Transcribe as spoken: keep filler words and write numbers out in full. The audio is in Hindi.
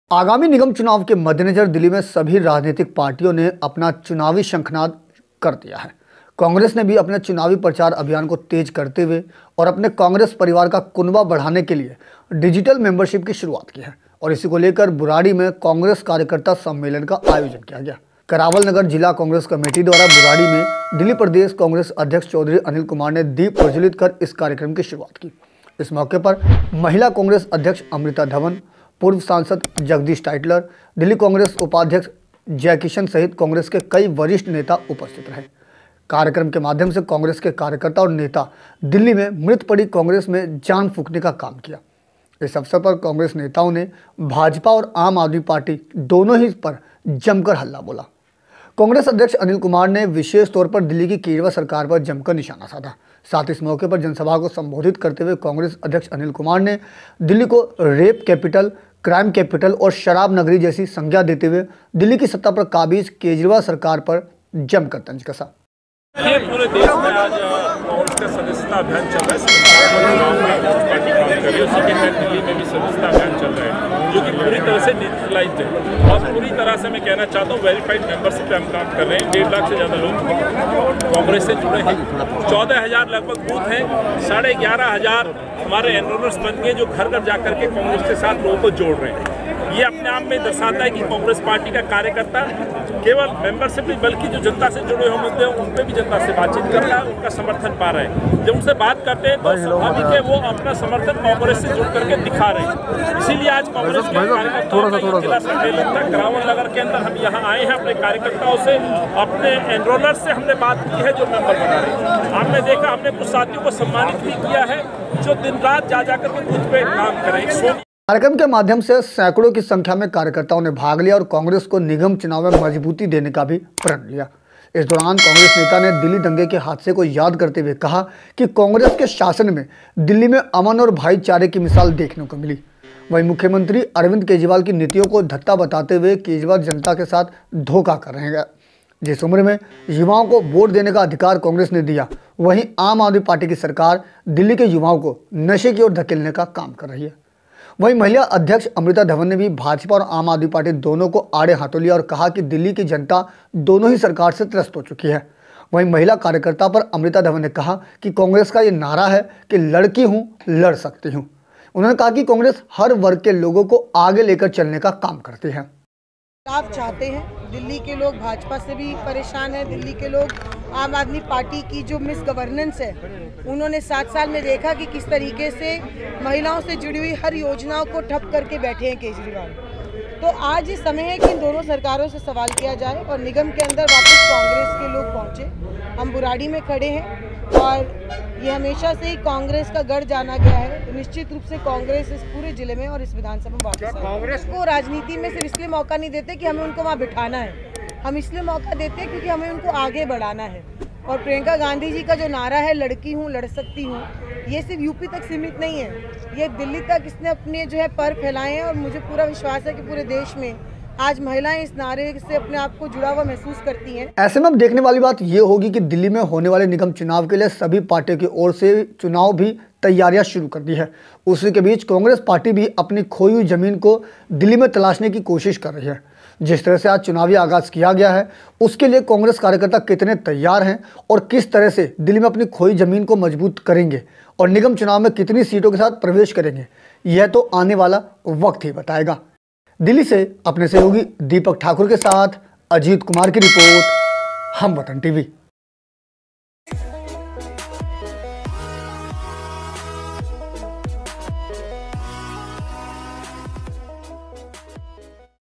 आगामी निगम चुनाव के मद्देनजर दिल्ली में सभी राजनीतिक पार्टियों ने अपना चुनावी शंखनाद कर दिया है। कांग्रेस ने भी अपने चुनावी प्रचार अभियान को तेज करते हुए और अपने कांग्रेस परिवार का कुनबा बढ़ाने के लिए डिजिटल मेंबरशिप की शुरुआत की है और इसी को लेकर बुराड़ी में कांग्रेस कार्यकर्ता सम्मेलन का आयोजन किया गया। करावल नगर जिला कांग्रेस कमेटी द्वारा बुराड़ी में दिल्ली प्रदेश कांग्रेस अध्यक्ष चौधरी अनिल कुमार ने दीप प्रज्वलित कर इस कार्यक्रम की शुरुआत की। इस मौके पर महिला कांग्रेस अध्यक्ष अमृता धवन, पूर्व सांसद जगदीश टाइटलर, दिल्ली कांग्रेस उपाध्यक्ष जयकिशन सहित कांग्रेस के कई वरिष्ठ नेता उपस्थित रहे। कार्यक्रम के माध्यम से कांग्रेस के कार्यकर्ता और नेता दिल्ली में मृत पड़ी कांग्रेस में जान फूंकने का काम किया। इस अवसर पर कांग्रेस नेताओं ने भाजपा और आम आदमी पार्टी दोनों ही पर जमकर हल्ला बोला। कांग्रेस अध्यक्ष अनिल कुमार ने विशेष तौर पर दिल्ली की केजरीवाल सरकार पर जमकर निशाना साधा। साथ इस मौके पर जनसभा को संबोधित करते हुए कांग्रेस अध्यक्ष अनिल कुमार ने दिल्ली को रेप कैपिटल, क्राइम कैपिटल और शराब नगरी जैसी संज्ञा देते हुए दिल्ली की सत्ता पर काबिज केजरीवाल सरकार पर जमकर तंज कसा। ये पूरे देश में आज कांग्रेस का सदस्यता अभियान चल रहा है। उसी के तहत दिल्ली में भी सदस्यता अभियान चल रहा है, जो कि पूरी तरह से डिजिटलाइज्ड है और पूरी तरह से मैं कहना चाहता हूँ वेरीफाइड मेंबरशिप पे हम काम कर रहे हैं। डेढ़ लाख से ज़्यादा लोग कांग्रेस से जुड़े हैं। चौदह हज़ार लगभग बूथ हैं। साढ़े ग्यारह हज़ार हमारे एनरोलर्स बन गए जो घर घर जा करके कांग्रेस के साथ लोगों को जोड़ रहे हैं। ये अपने आप में दर्शाता है कि कांग्रेस पार्टी का कार्यकर्ता केवल मेंबरशिप नहीं बल्कि जो जनता से जुड़े हुए मुद्दे हैं उन पर भी जनता से बातचीत कर रहा है, उनका समर्थन पा रहे हैं। जब उनसे बात करते हैं तो स्वाभाविक है वो अपना समर्थन कांग्रेस से जुड़ करके दिखा रहे हैं। इसीलिए आज कांग्रेस के कार्यकर्ताओं जिला सम्मेलन था करावल नगर के अंदर हम यहाँ आए हैं। अपने कार्यकर्ताओं से, अपने एनरोलर से हमने बात की है जो मेंबर बना रहे हैं। हमने देखा, हमने कुछ साथियों को सम्मानित भी किया है जो दिन रात जा जा करके बूथ पे काम करें। कार्यक्रम के माध्यम से सैकड़ों की संख्या में कार्यकर्ताओं ने भाग लिया और कांग्रेस को निगम चुनाव में मजबूती देने का भी प्रण लिया। इस दौरान कांग्रेस नेता ने दिल्ली दंगे के हादसे को याद करते हुए कहा कि कांग्रेस के शासन में दिल्ली में अमन और भाईचारे की मिसाल देखने को मिली। वहीं मुख्यमंत्री अरविंद केजरीवाल की नीतियों को धत्ता बताते हुए केजरीवाल जनता के साथ धोखा कर रहे हैं। जिस उम्र में युवाओं को वोट देने का अधिकार कांग्रेस ने दिया, वहीं आम आदमी पार्टी की सरकार दिल्ली के युवाओं को नशे की ओर धकेलने का काम कर रही है। वहीं महिला अध्यक्ष अमृता धवन ने भी भाजपा और आम आदमी पार्टी दोनों को आड़े हाथों लिया और कहा कि दिल्ली की जनता दोनों ही सरकार से त्रस्त हो चुकी है। वहीं महिला कार्यकर्ता पर अमृता धवन ने कहा कि कांग्रेस का ये नारा है कि लड़की हूं, लड़ सकती हूं। उन्होंने कहा कि कांग्रेस हर वर्ग के लोगों को आगे लेकर चलने का काम करती है। आप चाहते हैं, दिल्ली के लोग भाजपा से भी परेशान हैं। दिल्ली के लोग आम आदमी पार्टी की जो मिस गवर्नेंस है, उन्होंने सात साल में देखा कि किस तरीके से महिलाओं से जुड़ी हुई हर योजनाओं को ठप करके बैठे हैं केजरीवाल। तो आज ये समय है कि इन दोनों सरकारों से सवाल किया जाए और निगम के अंदर वापस कांग्रेस के लोग पहुंचे। हम बुराड़ी में खड़े हैं और ये हमेशा से ही कांग्रेस का गढ़ जाना गया है। तो निश्चित रूप से कांग्रेस इस पूरे जिले में और इस विधानसभा में वापस कांग्रेस को राजनीति में सिर्फ इसलिए मौका नहीं देते कि हमें उनको वहाँ बिठाना है, हम इसलिए मौका देते हैं क्योंकि हमें उनको आगे बढ़ाना है। और प्रियंका गांधी जी का जो नारा है लड़की हूँ, लड़ सकती हूँ, ये सिर्फ यूपी तक सीमित नहीं है, ये दिल्ली तक इसने अपने जो है पर फैलाए हैं। और मुझे पूरा विश्वास है कि पूरे देश में आज महिलाएं इस नारे से अपने आप को जुड़ा हुआ महसूस करती हैं। ऐसे में अब देखने वाली बात ये होगी कि दिल्ली में होने वाले निगम चुनाव के लिए सभी पार्टियों की ओर से चुनाव भी तैयारियां शुरू कर दी है। उसी के बीच कांग्रेस पार्टी भी अपनी खोई हुई जमीन को दिल्ली में तलाशने की कोशिश कर रही है। जिस तरह से आज चुनावी आगाज किया गया है, उसके लिए कांग्रेस कार्यकर्ता कितने तैयार हैं और किस तरह से दिल्ली में अपनी खोई जमीन को मजबूत करेंगे और निगम चुनाव में कितनी सीटों के साथ प्रवेश करेंगे, यह तो आने वाला वक्त ही बताएगा। दिल्ली से अपने सहयोगी दीपक ठाकुर के साथ अजीत कुमार की रिपोर्ट, हम वतन टीवी।